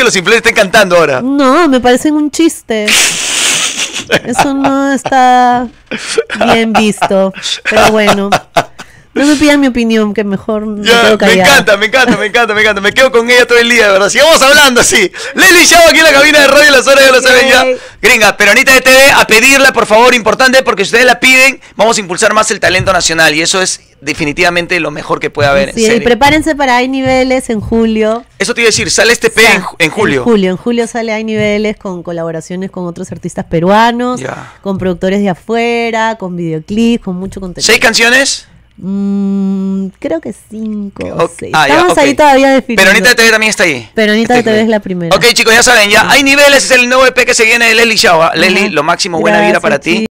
los influencers estén cantando ahora. No, me parecen un chiste. Eso no está bien visto. Pero bueno, no me pidan mi opinión, que mejor me quedo callada. Me encanta. Me quedo con ella todo el día, de verdad. Sigamos hablando así. Leslie Chao aquí en la cabina de radio, las horas ya lo saben ya. Gringa, Peronita de TV, a pedirla, por favor, importante, porque si ustedes la piden, vamos a impulsar más el talento nacional. Y eso es definitivamente lo mejor que puede haber. Sí, y prepárense para Hay Niveles en julio. Eso te iba a decir, sale este P en julio. En julio sale Hay Niveles con colaboraciones con otros artistas peruanos, con productores de afuera, con videoclips, con mucho contenido. 6 canciones. Creo que 5 o 6. Ah, Estamos ahí todavía definiendo. Peronita de TV también está ahí. Peronita de TV es la primera. Ok, chicos, ya saben, ya Hay Niveles, es el nuevo EP que se viene de Leslie Chao. Leslie, lo máximo, buena vida para ti.